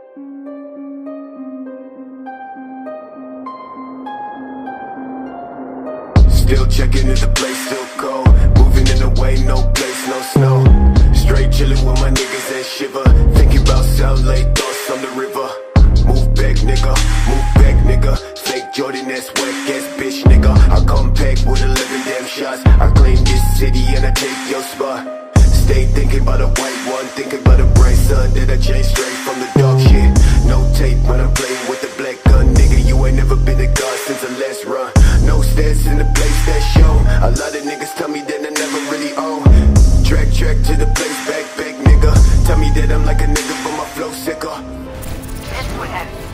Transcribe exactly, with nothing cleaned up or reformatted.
Still checking if the place still cold. Moving in the way, no place, no snow. Straight chilling with my niggas and shiver. Thinking about South Lake, thoughts on the river. Move back, nigga, move back, nigga. Fake Jordan, that's wet ass bitch, nigga. I come back with eleven damn shots. I claim this city and I take your spot. Stay thinking about a white one, thinking about a bright sun that I changed straight from the dark shit. No tape when I'm playing with the black gun, nigga. You ain't never been a god since the last run. No stats in the place that show. A lot of niggas tell me that I never really own. Track, track to the place, back, back, nigga. Tell me that I'm like a nigga, but my flow sicker. This would have